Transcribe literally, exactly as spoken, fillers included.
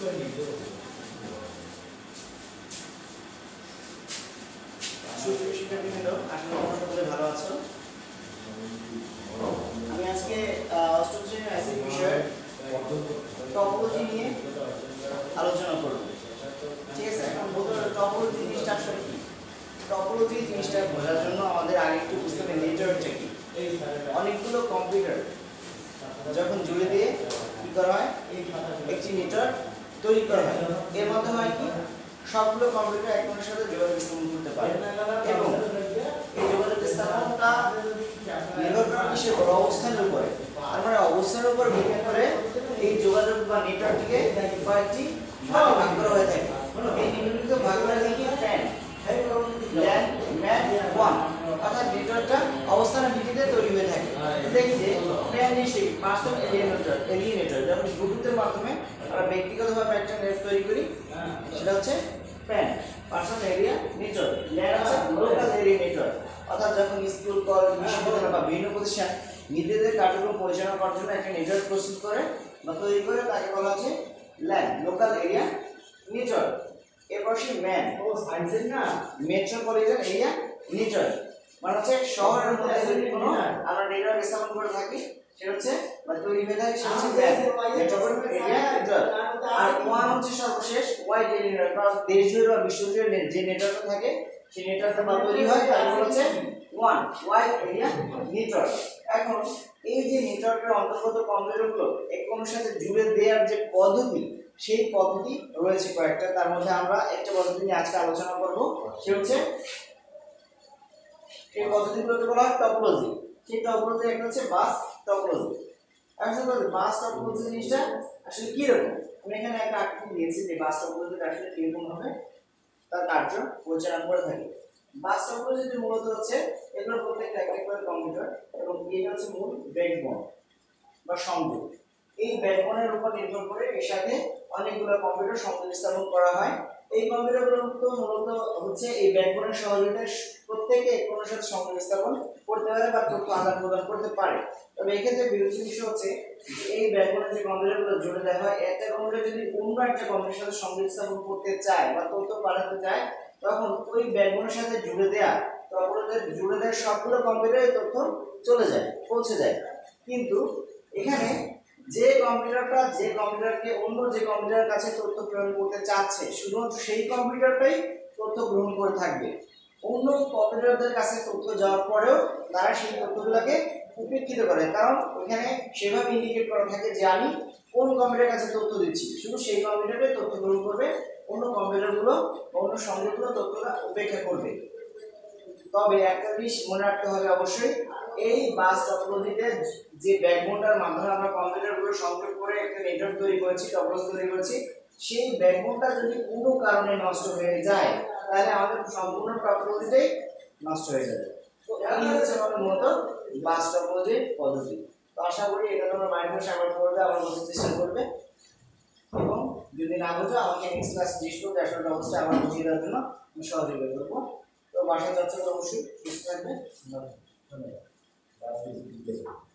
সুপ্রিয় শিক্ষার্থীবৃন্দ, আশা করি তোমরা সকলে ভালো আছো। আমি আজকে অষ্টম শ্রেণীর আইসিটি বিষয়ে টপোলজি নিয়ে আলোচনা করব। ঠিক আছে, এখন বলতে টপোলজি জিনিসটা আসলে কি? টপোলজি জিনিসটা বোঝার জন্য আমাদের আগে একটু বুঝতে হবে নেটওয়ার্কটা কি। অনেকগুলো কম্পিউটার যখন জুড়ে দিয়ে কি করা হয়, একটি নেটওয়ার্ক তৈরি করা হয়। এর মাধ্যমে হয় কি, সবগুলো কম্পিউটার এক অন্যের সাথে যোগাযোগ স্থাপন করতে পারে এবং এই যোগাযোগ স্থাপনটা নির্ভর করে কিসের উপর? অবস্থানের উপরে। তার মানে অবস্থানের উপর ভিত্তি করে এই যোগাযোগ বা নেটওয়ার্কটিকে কয়েকটি ভাগে ভাগ করা হয়ে থাকে। এই নিম্নলিখিত ভাগগুলো থেকে প্যান ল্যান ম্যান ওয়ান অর্থাৎ নেটওয়ার্কটা অবস্থানের ভিত্তিতে তৈরি হয়ে থাকে। দেখি যে প্যান নিশ্চয়ই personal area network area network যখন ব্লুটুথের মাধ্যমে আমরা ব্যক্তিগতভাবে একটা নেট তৈরি করি সেটা হচ্ছে PAN personal area network. LAN হচ্ছে লোকাল এরিয়া নেটওয়ার্ক অর্থাৎ যখন স্কুল কলেজ বিশ্ববিদ্যালয় বা বিভিন্ন প্রতিষ্ঠান নিজেদের কার্যক্রম পরিচালনা করার জন্য একটা নেটওয়ার্ক প্রস্তুত করে বা তৈরি করে তাকে বলা হচ্ছে ল্যান লোকাল এরিয়া নেটওয়ার্ক। এরপর সে ম্যান ও সাইন্সের না মেট্রোপলিটন এরিয়া নেটওয়ার্ক মানে হচ্ছে শহরের মধ্যে যদি কোনো আমরা নেটওয়ার্ক স্থাপন করে থাকি সেটা হচ্ছে বা তৈরি হয়ে থাকে সেটা হচ্ছে ম্যান মেট্রোপলিটন এরিয়া নেটওয়ার্ক। আর ওয়ান হচ্ছে সর্বশেষ ওয়াইড এরিয়া নেটওয়ার্ক বা দেশ জুড়ে বা বিশ্ব জুড়ে যে নেটওয়ার্ক থাকে সেই নেটওয়ার্কটা বা তৈরি হয় তার হচ্ছে ওয়ান ওয়াইড এরিয়া নেটওয়ার্ক। এখন এই যে নেটওয়ার্কের অন্তর্গত কম্পিউটারগুলো এক অন্যের সাথে জুড়ে দেওয়ার যে পদ্ধতি সেই পদ্ধতি রয়েছে কয়েকটা। তার মধ্যে আমরা একটা পদ্ধতি নিয়ে আজকে আলোচনা করব, সেটা হচ্ছে এই পদ্ধতিগুলোকে বলা হয় টপোলজি। সেই টপোলজি একটা হচ্ছে বাস টপোলজি। আসলে বাস টপোলজি জিনিসটা আসলে কি রকম, আমি এখানে একটা আকৃতি দিয়েছি যে বাস টপোলজিটা আসলে কিরকম হবে তার কার্য পরিচালনা করে থাকে। বাস টপোলজি মূলত হচ্ছে এগুলো প্রত্যেকটা এক এক করে কম্পিউটার এবং এটা হচ্ছে মূল ব্যাকবোন বা সংযোগ। এই ব্যাকবোনের উপর নির্ভর করে এর সাথে অনেকগুলো কম্পিউটার সংযোগ স্থাপন করা হয়। এই কম্পিউটারগুলো মূলত হচ্ছে এই ব্যাকবোনের সহযোগিতায় প্রত্যেকে কোনো সাথে সংযোগ স্থাপন করতে পারে বা তথ্য আদান প্রদান করতে পারে। তবে এক্ষেত্রে বিরোধী বিষয় হচ্ছে এই ব্যাকবোনের যে কম্পিউটারগুলো জুড়ে দেওয়া হয়, একটা কম্পিউটার যদি অন্য একটা কম্পিউটারের সাথে সংযোগ স্থাপন করতে চায় বা তথ্য পাঠাতে চায় তখন ওই ব্যাকবোনের সাথে জুড়ে দেওয়া তারপরে জুড়ে দেওয়ার সবগুলো কম্পিউটারে তথ্য চলে যায় পৌঁছে যায়। কিন্তু এখানে যে কম্পিউটারটা যে কম্পিউটারকে অন্য যে কম্পিউটারের কাছে তথ্য প্রেরণ করতে চাচ্ছে শুধুমাত্র সেই কম্পিউটারটাই তথ্য গ্রহণ করে থাকবে। অন্য কম্পিউটারদের কাছে তথ্য যাওয়ার পরেও তারা সেই তথ্যগুলোকে উপেক্ষিত করে, কারণ ওখানে সেভাবে ইন্ডিকেট করা থাকে যে আমি কোন কম্পিউটারের কাছে তথ্য দিচ্ছি, শুধু সেই কম্পিউটারে তথ্য গ্রহণ করবে, অন্য কম্পিউটারগুলো অন্য সংযোগগুলো তথ্যটা উপেক্ষা করবে। তবে একটা জিনিস মনে রাখতে হবে অবশ্যই, এই বাস টপোলজিতে যে ব্যাকবোনটার মাধ্যমে আমরা কম্পিউটারগুলো সংযোগ করে একটা নেটওয়ার্ক তৈরি করেছি টপোলজি তৈরি করেছি সেই ব্যাকবোনটা যদি কোনো কারণে নষ্ট হয়ে যায় তাহলে আমাদের সম্পূর্ণ টপোলজিটাই নষ্ট হয়ে যাবে। তো এই হচ্ছে আমাদের মূলত বাস টপোলজির পদ্ধতি। তো আশা করি এটা তোমরা মাইন্ডে সামনে করবে, আমার বোঝার চেষ্টা করবে এবং যদি না বোঝো আমাকে নেক্সট ক্লাস জিজ্ঞেস করবে, আসলে অবস্থা আমার বুঝিয়ে দেওয়ার জন্য আমি সহযোগিতা করবো। তো বাসায় যাচ্ছে অবশ্যই সুস্থ থাকবে। ধন্যবাদ।